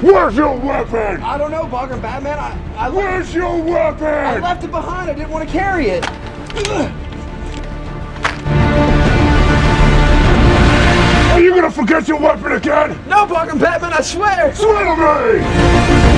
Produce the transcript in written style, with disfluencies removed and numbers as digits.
Where's your weapon? I don't know, Bagram Batman. Where's your weapon? I left it behind. I didn't want to carry it. Are you gonna forget your weapon again? No, Bagram Batman, I swear. Swear to me!